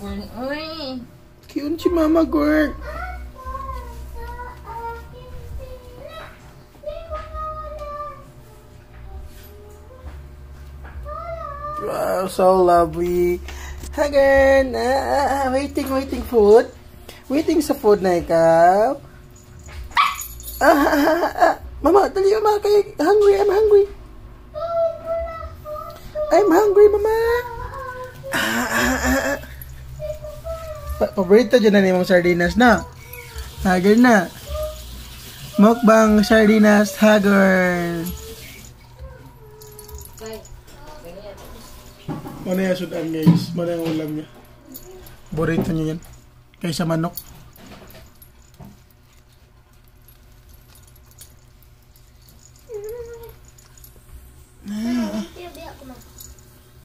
Hagorn. Uy! Cute si Mama Gorn. Wow, so lovely. Hagorn! Waiting food. Waiting sa food na ikaw. Mama, dali Mama. Hungry, I'm hungry. I'm hungry, Mama. Paborito dyan na ni mong sardinas na. Hagorn na. Mukbang Sardines Hagorn. Ano yung sudan guys? Ano yung ulam niya? Paborito niya yan. Kaysa manok.